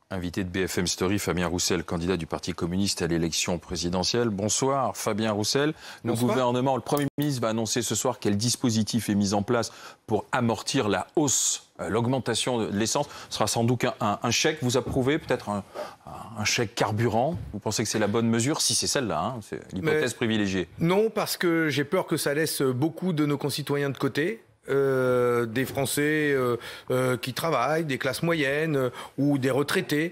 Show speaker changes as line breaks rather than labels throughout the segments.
Invité de BFM Story, Fabien Roussel, candidat du Parti communiste à l'élection présidentielle. Bonsoir Fabien Roussel. Le gouvernement, le Premier ministre va annoncer ce soir quel dispositif est mis en place pour amortir la hausse, l'augmentation de l'essence. Ce sera sans doute un chèque. Vous approuvez peut-être un chèque carburant? Vous pensez que c'est la bonne mesure? Si c'est celle-là, hein, c'est l'hypothèse privilégiée.
Non, parce que j'ai peur que ça laisse beaucoup de nos concitoyens de côté. Des Français qui travaillent, des classes moyennes ou des retraités.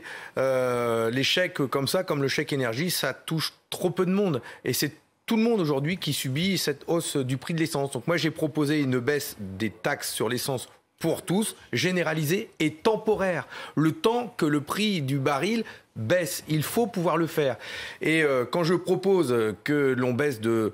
Les chèques comme ça, comme le chèque énergie, ça touche trop peu de monde. Et c'est tout le monde aujourd'hui qui subit cette hausse du prix de l'essence. Donc moi j'ai proposé une baisse des taxes sur l'essence pour tous, généralisée et temporaire. Le temps que le prix du baril baisse, il faut pouvoir le faire. Et quand je propose que l'on baisse de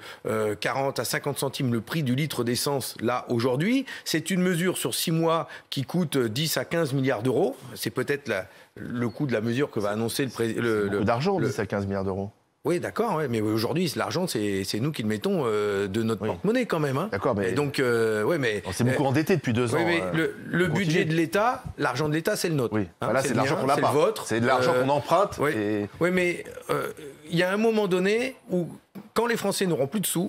40 à 50 centimes le prix du litre d'essence, là, aujourd'hui, c'est une mesure sur 6 mois qui coûte 10 à 15 milliards d'euros. C'est peut-être le coût de la mesure que va annoncer le président.
Beaucoup d'argent, 10 à 15 milliards d'euros.
Oui, d'accord, ouais, mais aujourd'hui, l'argent, c'est nous qui le mettons de notre porte-monnaie quand même. Hein.
D'accord, mais...
Et donc, ouais, mais...
On s'est beaucoup endetté depuis 2 ans.
Oui, mais le budget de l'État, l'argent de l'État, c'est le nôtre.
Oui,
hein,
voilà, c'est de l'argent qu'on n'a pas.
C'est le vôtre.
C'est de l'argent qu'on emprunte.
Oui,
et...
oui, mais il y a un moment donné où, quand les Français n'auront plus de sous,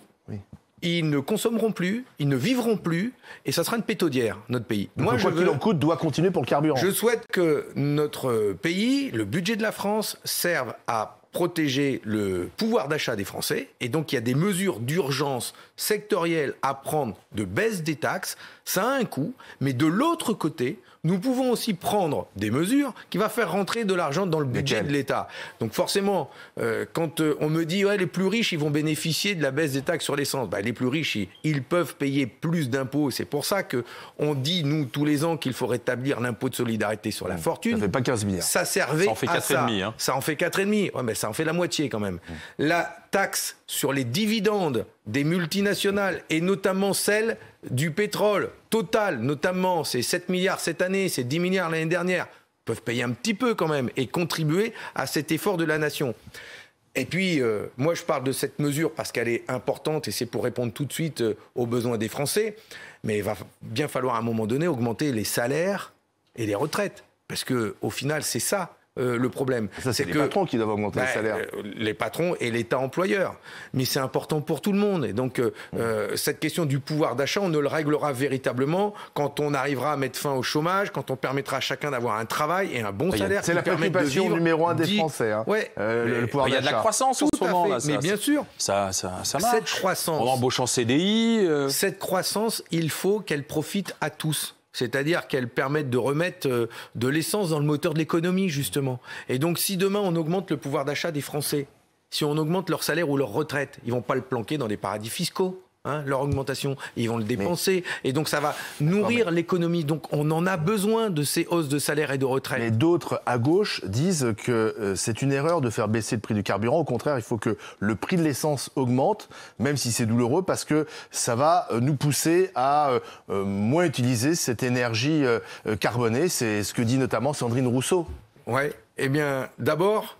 ils ne consommeront plus, ils ne vivront plus, et ça sera une pétaudière, notre pays.
Donc moi, quoi qu'il en coûte, doit continuer pour le carburant.
Je souhaite que notre pays, le budget de la France, serve à protéger le pouvoir d'achat des Français. Et donc, il y a des mesures d'urgence sectorielles à prendre de baisse des taxes. Ça a un coût. Mais de l'autre côté, nous pouvons aussi prendre des mesures qui vont faire rentrer de l'argent dans le budget de l'État. Donc forcément, quand on me dit ouais, les plus riches, ils vont bénéficier de la baisse des taxes sur l'essence. Bah, les plus riches, ils peuvent payer plus d'impôts. C'est pour ça qu'on dit, nous, tous les ans, qu'il faut rétablir l'impôt de solidarité sur la fortune.
Ça fait pas 15 milliards.
Ça servait
en fait
à ça.
4,5. Hein.
Ça en fait 4,5. Ouais, mais ça en fait la moitié quand même. La taxe sur les dividendes des multinationales et notamment celle du pétrole, Total notamment, c'est 7 milliards cette année, c'est 10 milliards l'année dernière, peuvent payer un petit peu quand même et contribuer à cet effort de la nation. Et puis, moi je parle de cette mesure parce qu'elle est importante et c'est pour répondre tout de suite aux besoins des Français, mais il va bien falloir à un moment donné augmenter les salaires et les retraites, parce qu'au final c'est ça. Le problème.
Ça, c'est les patrons qui doivent augmenter les salaires.
Les patrons et l'État employeur. Mais c'est important pour tout le monde. Et donc, cette question du pouvoir d'achat, on ne le réglera véritablement quand on arrivera à mettre fin au chômage, quand on permettra à chacun d'avoir un travail et un bon salaire.
C'est la préoccupation numéro 1 des Français. Hein.
Ouais.
Le pouvoir d'achat.
Il y a de la croissance en ce moment. Là,
mais bien sûr.
Ça marche.
Cette croissance.
On embauche en CDI.
Cette croissance, il faut qu'elle profite à tous. C'est-à-dire qu'elle permette de remettre de l'essence dans le moteur de l'économie, justement. Et donc, si demain, on augmente le pouvoir d'achat des Français, si on augmente leur salaire ou leur retraite, ils ne vont pas le planquer dans des paradis fiscaux, hein, leur augmentation. Ils vont le dépenser. Et donc, ça va nourrir l'économie. Donc, on en a besoin de ces hausses de salaire et de retraite.
Mais d'autres, à gauche, disent que c'est une erreur de faire baisser le prix du carburant. Au contraire, il faut que le prix de l'essence augmente, même si c'est douloureux, parce que ça va nous pousser à moins utiliser cette énergie carbonée. C'est ce que dit notamment Sandrine Rousseau.
Oui. Eh bien, d'abord,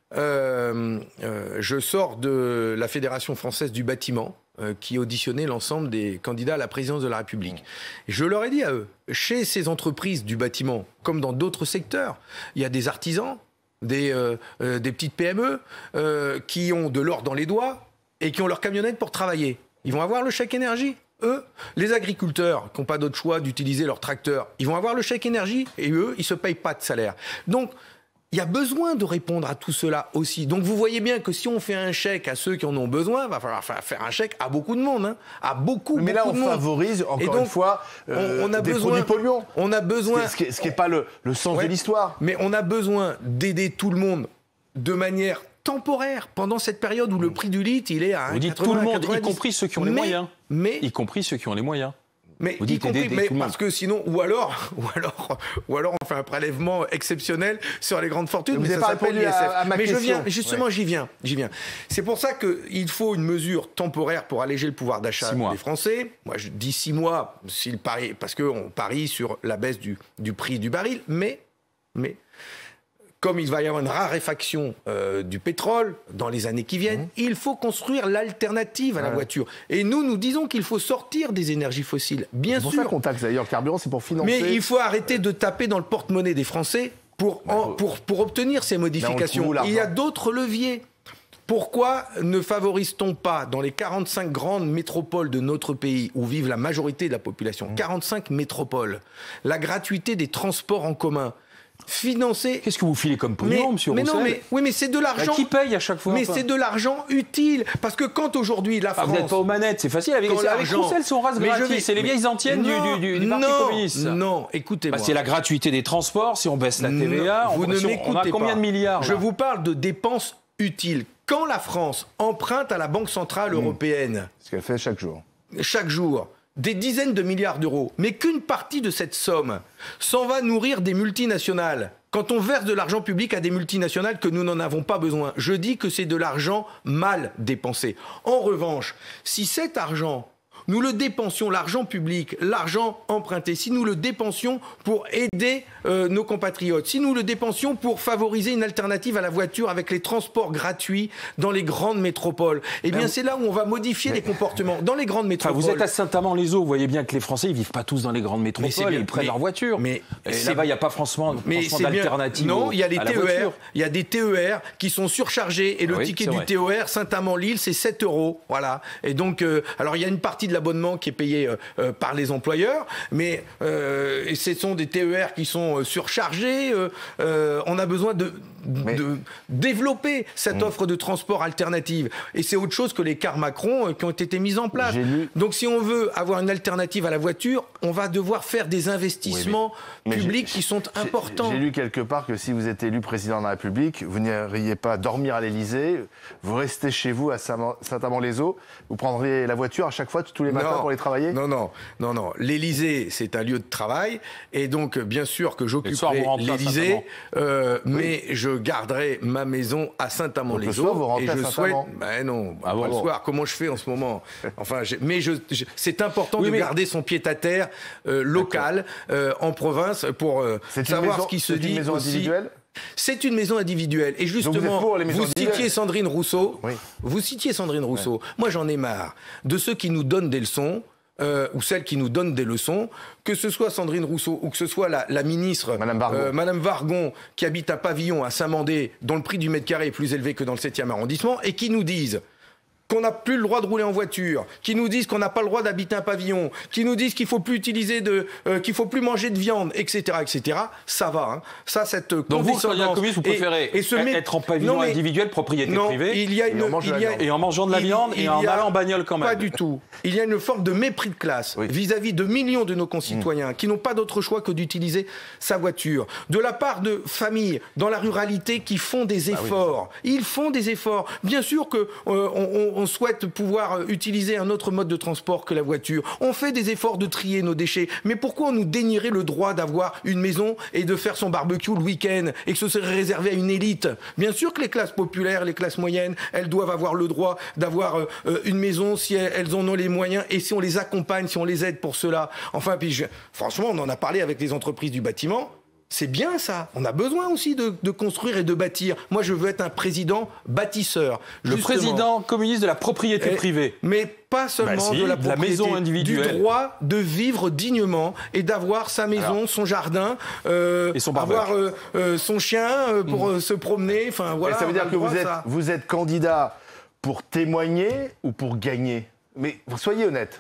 je sors de la Fédération française du bâtiment, qui auditionnait l'ensemble des candidats à la présidence de la République. Et je leur ai dit à eux, chez ces entreprises du bâtiment, comme dans d'autres secteurs, il y a des artisans, des petites PME qui ont de l'or dans les doigts et qui ont leur camionnette pour travailler. Ils vont avoir le chèque énergie. Eux, les agriculteurs qui n'ont pas d'autre choix d'utiliser leur tracteur, ils vont avoir le chèque énergie et eux, ils ne se payent pas de salaire. Donc, il y a besoin de répondre à tout cela aussi. Donc vous voyez bien que si on fait un chèque à ceux qui en ont besoin, il va falloir faire un chèque à beaucoup de monde. Hein, à beaucoup de monde.
Mais là, on favorise, encore une fois,
on a
des
besoin,
produits polluants.
On a besoin...
Ce qui n'est pas le sens de l'histoire.
Mais on a besoin d'aider tout le monde de manière temporaire, pendant cette période où le prix du litre, il est à 1,80.
Vous dites tout le monde, y compris ceux qui ont les moyens. Y compris ceux qui ont les moyens.
Mais y compris, parce que sinon, ou alors, on fait un prélèvement exceptionnel sur les grandes fortunes.
Vous
n'avez
pas répondu à ma question.
Justement, j'y viens. C'est pour ça qu'il faut une mesure temporaire pour alléger le pouvoir d'achat des Français. Moi, je dis 6 mois, parce qu'on parie sur la baisse du prix du baril. Mais comme il va y avoir une raréfaction du pétrole dans les années qui viennent, il faut construire l'alternative à la voiture. Et nous disons qu'il faut sortir des énergies fossiles, bien sûr.
C'est pour ça qu'on taxe d'ailleurs le carburant, c'est pour financer...
Mais il faut arrêter de taper dans le porte-monnaie des Français pour obtenir ces modifications. Il y a d'autres leviers. Pourquoi ne favorise-t-on pas, dans les 45 grandes métropoles de notre pays, où vivent la majorité de la population, 45 métropoles, la gratuité des transports en commun, financer...
Qu'est-ce que vous filez comme pognon, monsieur Roussel?
Oui, mais c'est de l'argent...
Qui paye à chaque fois?
Mais c'est de l'argent utile. Parce que quand aujourd'hui la France...
Vous n'êtes pas aux manettes, c'est facile. Avec Roussel, son race gratis. C'est les vieilles antiennes du Parti communiste.
Non, écoutez-moi.
C'est la gratuité des transports. Si on baisse la TVA, on a combien de milliards?
Je vous parle de dépenses utiles. Quand la France emprunte à la Banque Centrale Européenne...
Ce qu'elle fait chaque jour.
Chaque jour. Des dizaines de milliards d'euros. Mais qu'une partie de cette somme s'en va nourrir des multinationales. Quand on verse de l'argent public à des multinationales que nous n'en avons pas besoin, je dis que c'est de l'argent mal dépensé. En revanche, si cet argent... nous le dépensions, l'argent public, l'argent emprunté, si nous le dépensions pour aider nos compatriotes, si nous le dépensions pour favoriser une alternative à la voiture avec les transports gratuits dans les grandes métropoles, eh bien c'est là où on va modifier les comportements. Dans les grandes métropoles...
vous êtes à Saint-Amand-les-Eaux, vous voyez bien que les Français, ils vivent pas tous dans les grandes métropoles, ils prennent leur voiture. Mais là-bas, il n'y a pas franchement d'alternative.
Non, il y a les TER, il y a des TER qui sont surchargés, et le ticket du TER Saint-Amand-Lille, c'est 7 €. Voilà. Et donc, alors il y a une partie de l'abonnement qui est payé par les employeurs, mais ce sont des TER qui sont surchargés. On a besoin de développer cette offre de transport alternative. Et c'est autre chose que les cars Macron qui ont été mis en place. Donc si on veut avoir une alternative à la voiture, on va devoir faire des investissements publics qui sont importants.
J'ai lu quelque part que si vous êtes élu président de la République, vous n'iriez pas dormir à l'Élysée, vous restez chez vous à Saint-Amand-les-Eaux, vous prendriez la voiture à chaque fois, tous les matins pour aller travailler?
Non. L'Élysée, c'est un lieu de travail, et donc bien sûr que j'occuperai l'Élysée, mais je garderai ma maison à Saint-Amand-les-Eaux. Et je souhaite... non, le soir, comment je fais en ce moment? Enfin, c'est important de garder son pied-à-terre local, en province, pour savoir ce qui se dit.
C'est une maison individuelle?
C'est une maison individuelle. Et justement, vous citiez Sandrine Rousseau. Oui. Vous citiez Sandrine Rousseau. Ouais. Moi, j'en ai marre de ceux qui nous donnent des leçons, ou celles qui nous donnent des leçons, que ce soit Sandrine Rousseau ou que ce soit la ministre Madame Wargon, qui habite à Pavillon, à Saint-Mandé, dont le prix du mètre carré est plus élevé que dans le 7e arrondissement, et qui nous disent qu'on n'a plus le droit de rouler en voiture, qui nous disent qu'on n'a pas le droit d'habiter un pavillon, qui nous disent qu'il faut plus qu'il faut plus manger de viande, etc., etc. Ça va, hein. Ça, cette
condescendance. Donc vous préférez être en pavillon individuel, propriété privée, et en mangeant de la viande et en allant en bagnole quand même.
Pas du tout. Il y a une forme de mépris de classe vis-à-vis de millions de nos concitoyens qui n'ont pas d'autre choix que d'utiliser sa voiture. De la part de familles dans la ruralité qui font des efforts. Ils font des efforts. Bien sûr que on souhaite pouvoir utiliser un autre mode de transport que la voiture. On fait des efforts de trier nos déchets. Mais pourquoi on nous dénierait le droit d'avoir une maison et de faire son barbecue le week-end et que ce serait réservé à une élite? Bien sûr que les classes populaires, les classes moyennes, elles doivent avoir le droit d'avoir une maison si elles en ont les moyens et si on les accompagne, si on les aide pour cela. Enfin, puis franchement, on en a parlé avec les entreprises du bâtiment. C'est bien ça. On a besoin aussi de construire et de bâtir. Moi, je veux être un président bâtisseur.
Le président communiste de la propriété privée.
Mais pas seulement de la propriété,
maison individuelle.
Du droit de vivre dignement et d'avoir sa maison, son jardin,
et son
avoir son chien pour se promener. Enfin, voilà,
ça veut dire que vous êtes candidat pour témoigner ou pour gagner? Mais soyez honnête.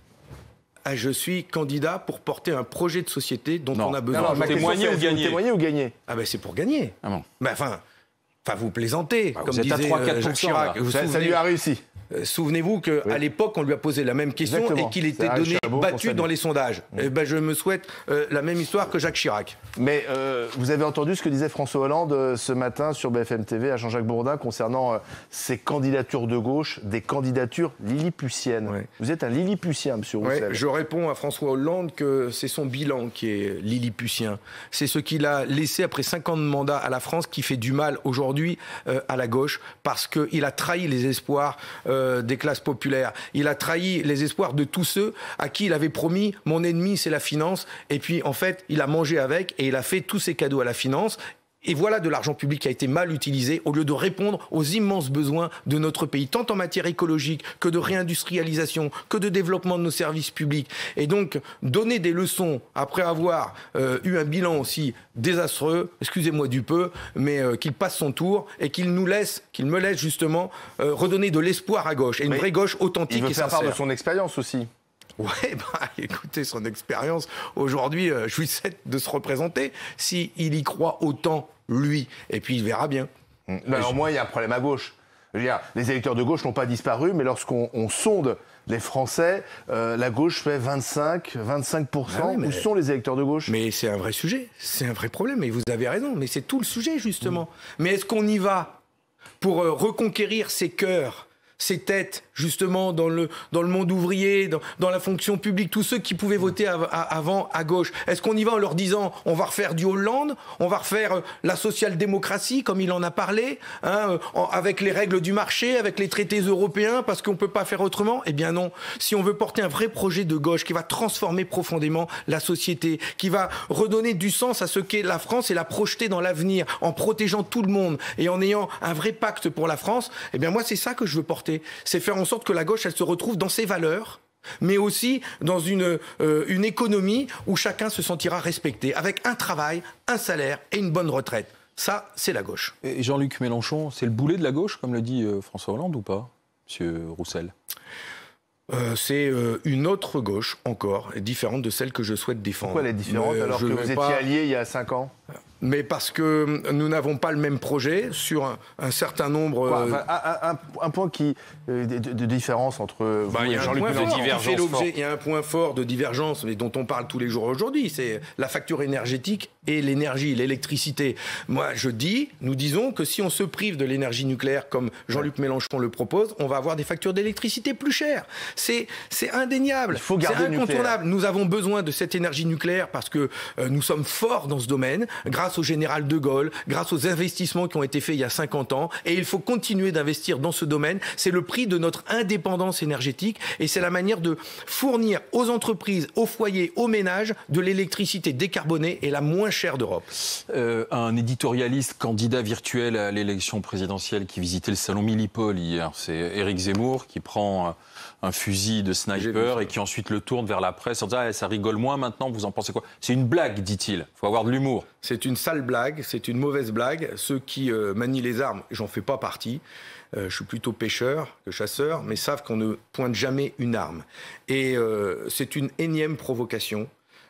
Je suis candidat pour porter un projet de société dont on a besoin.
Témoigner ou gagner?
Témoigner ou gagner?
Ah ben c'est pour gagner.
Ah bon.
Enfin, vous plaisantez, comme
vous êtes
disait
à 3-4%,
Jacques Chirac.
Ça lui a réussi.
Souvenez-vous qu'à l'époque, on lui a posé la même question et qu'il était battu dans les sondages. Je me souhaite la même histoire que Jacques Chirac.
Mais vous avez entendu ce que disait François Hollande ce matin sur BFM TV à Jean-Jacques Bourdin concernant ces candidatures de gauche, des candidatures lilliputiennes. Ouais. Vous êtes un lilliputien, monsieur Roussel.
Je réponds à François Hollande que c'est son bilan qui est lilliputien. C'est ce qu'il a laissé après 5 ans de mandat à la France qui fait du mal aujourd'hui à la gauche parce qu'il a trahi les espoirs des classes populaires. Il a trahi les espoirs de tous ceux à qui il avait promis « mon ennemi, c'est la finance ». Et puis, en fait, il a mangé avec et il a fait tous ses cadeaux à la finance. Et voilà de l'argent public qui a été mal utilisé au lieu de répondre aux immenses besoins de notre pays, tant en matière écologique que de réindustrialisation, que de développement de nos services publics. Et donc, donner des leçons après avoir eu un bilan aussi désastreux, excusez-moi du peu, mais qu'il passe son tour et qu'il me laisse justement redonner de l'espoir à gauche, et une vraie gauche authentique et sincère.
Il veut faire part de son expérience aussi.
Ouais, écoutez, son expérience, aujourd'hui, je lui souhaite de se représenter, s'il y croit autant, lui. Et puis, il verra bien.
Alors moi, il y a un problème à gauche. Je veux dire, les électeurs de gauche n'ont pas disparu, mais lorsqu'on sonde les Français, la gauche fait 25%. Où sont les électeurs de gauche?
Mais c'est un vrai sujet, c'est un vrai problème, et vous avez raison, mais c'est tout le sujet, justement. Mais est-ce qu'on y va pour reconquérir ces cœurs, ces têtes, justement, dans le monde ouvrier, dans la fonction publique, tous ceux qui pouvaient voter avant à gauche? Est-ce qu'on y va en leur disant, on va refaire du Hollande, on va refaire la social-démocratie, comme il en a parlé, avec les règles du marché, avec les traités européens, parce qu'on ne peut pas faire autrement? Eh bien non. Si on veut porter un vrai projet de gauche qui va transformer profondément la société, qui va redonner du sens à ce qu'est la France et la projeter dans l'avenir, en protégeant tout le monde et en ayant un vrai pacte pour la France, eh bien moi, c'est ça que je veux porter. C'est faire en sorte que la gauche, elle se retrouve dans ses valeurs, mais aussi dans une économie où chacun se sentira respecté, avec un travail, un salaire et une bonne retraite. Ça, c'est la gauche.
Et Jean-Luc Mélenchon, c'est le boulet de la gauche, comme le dit François Hollande, ou pas, monsieur Roussel?
C'est une autre gauche, encore, différente de celle que je souhaite défendre.
Pourquoi elle est différente alors que vous étiez alliés il y a 5 ans?
Mais parce que nous n'avons pas le même projet sur un certain nombre...
Un point de différence entre vous et Jean-Luc
Mélenchon. Il y a un point fort de divergence, mais dont on parle tous les jours aujourd'hui, c'est la facture énergétique et l'énergie, l'électricité. Moi, nous disons que si on se prive de l'énergie nucléaire, comme Jean-Luc Mélenchon le propose, on va avoir des factures d'électricité plus chères. C'est indéniable, c'est incontournable. Nous avons besoin de cette énergie nucléaire parce que nous sommes forts dans ce domaine, grâce au général de Gaulle, grâce aux investissements qui ont été faits il y a 50 ans. Et il faut continuer d'investir dans ce domaine. C'est le prix de notre indépendance énergétique et c'est la manière de fournir aux entreprises, aux foyers, aux ménages de l'électricité décarbonée et la moins chère d'Europe.
Un éditorialiste candidat virtuel à l'élection présidentielle qui visitait le salon Millipol hier, c'est Éric Zemmour qui prend un fusil de sniper et qui ensuite le tourne vers la presse en disant ça rigole moins maintenant, vous en pensez quoi? C'est une blague, dit-il. Il faut avoir de l'humour.
C'est une sale blague, c'est une mauvaise blague. Ceux qui manient les armes, j'en fais pas partie. Je suis plutôt pêcheur que chasseur, mais savent qu'on ne pointe jamais une arme. Et c'est une énième provocation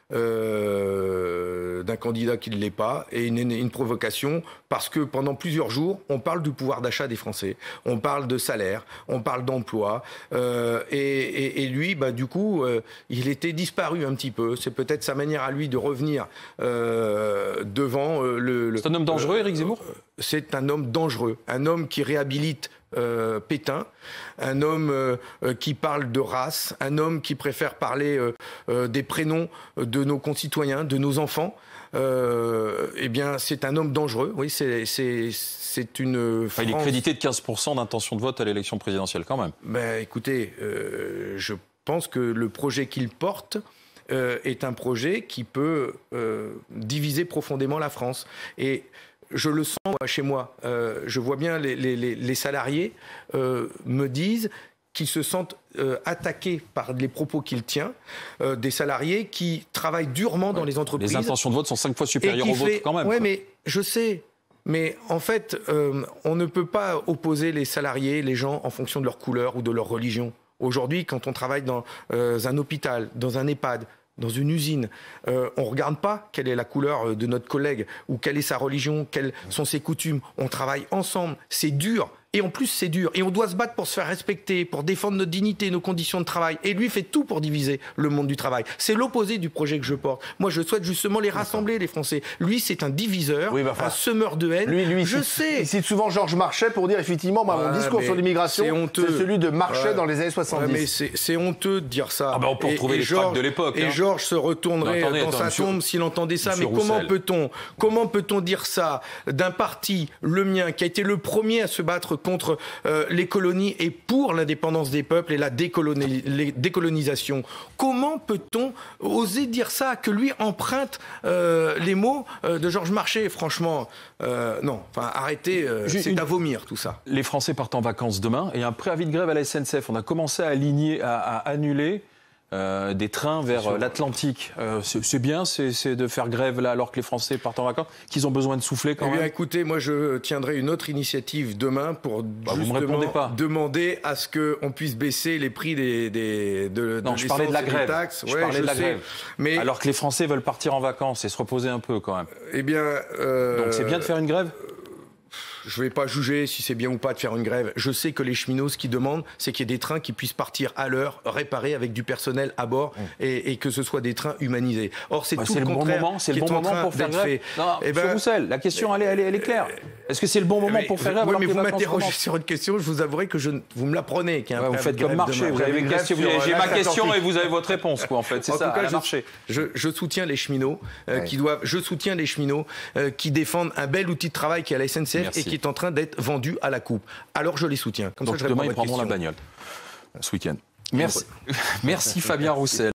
d'un candidat qui ne l'est pas, et une provocation parce que pendant plusieurs jours, on parle du pouvoir d'achat des Français, on parle de salaire, on parle d'emploi, et lui, du coup, il était disparu un petit peu. C'est peut-être sa manière à lui de revenir devant
C'est un homme dangereux, Éric Zemmour?
C'est un homme dangereux, un homme qui réhabilite Pétain, un homme qui parle de race, un homme qui préfère parler des prénoms de nos concitoyens, de nos enfants. Eh bien, c'est un homme dangereux. Oui, c'est une France...
Il est crédité de 15% d'intention de vote à l'élection présidentielle, quand même.
Écoutez, je pense que le projet qu'il porte est un projet qui peut diviser profondément la France. Et je le sens chez moi. Je vois bien les salariés me disent qu'ils se sentent attaqués par les propos qu'il tient, des salariés qui travaillent durement dans les entreprises.
Les intentions de vote sont 5 fois supérieures au vote quand même.
Oui, mais je sais. Mais en fait, on ne peut pas opposer les salariés, les gens, en fonction de leur couleur ou de leur religion. Aujourd'hui, quand on travaille dans un hôpital, dans un EHPAD, dans une usine, on ne regarde pas quelle est la couleur de notre collègue ou quelle est sa religion, quelles sont ses coutumes. On travaille ensemble. C'est dur. Et en plus, c'est dur. Et on doit se battre pour se faire respecter, pour défendre notre dignité, nos conditions de travail. Et lui fait tout pour diviser le monde du travail. C'est l'opposé du projet que je porte. Moi, je souhaite justement les rassembler, les Français. Lui, c'est un diviseur, un semeur de haine.
Lui, je sais. Il cite souvent Georges Marchais pour dire, effectivement, mon discours sur l'immigration, c'est celui de Marchais dans les années 70.
Mais c'est honteux de dire ça.
On peut retrouver les tracts de l'époque.
Et Georges se retournerait dans sa tombe s'il entendait ça. Mais comment peut-on dire ça d'un parti, le mien, qui a été le premier à se battre contre les colonies et pour l'indépendance des peuples et la décolonisation. Comment peut-on oser dire ça, que lui emprunte les mots de Georges Marchais? Franchement, non. Enfin, arrêtez, c'est à vomir tout ça.
Les Français partent en vacances demain et un préavis de grève à la SNCF. On a commencé à annuler des trains vers l'Atlantique. C'est bien c'est de faire grève là alors que les Français partent en vacances, qu'ils ont besoin de souffler quand même.
Écoutez, moi je tiendrai une autre initiative demain pour justement demander à ce qu'on puisse baisser les prix
Non, je parlais de la grève.
Taxes.
Je parlais de la grève.
Mais
alors que les Français veulent partir en vacances et se reposer un peu quand même.
Eh bien,
donc c'est bien de faire une grève.
Je ne vais pas juger si c'est bien ou pas de faire une grève. Je sais que les cheminots, ce qu'ils demandent, c'est qu'il y ait des trains qui puissent partir à l'heure, réparés, avec du personnel à bord, et que ce soit des trains humanisés. Or, c'est tout le contraire.
C'est le bon moment pour faire grève. Monsieur Roussel, la question, elle est claire. Est-ce que c'est le bon moment pour faire grève?
Oui, mais vous m'interrogez sur une question, je vous avouerai que vous me l'apprenez.
Vous faites comme Marché. Vous avez une question, j'ai ma question et vous avez votre réponse, quoi, en fait. C'est ça, Marché.
Je soutiens les cheminots qui défendent un bel outil de travail qui est à la SNCF et qui est en train d'être vendu à la coupe. Alors je les soutiens. Comme
donc
ça, je
demain, ils prendront la bagnole ce week-end. Merci Fabien Roussel.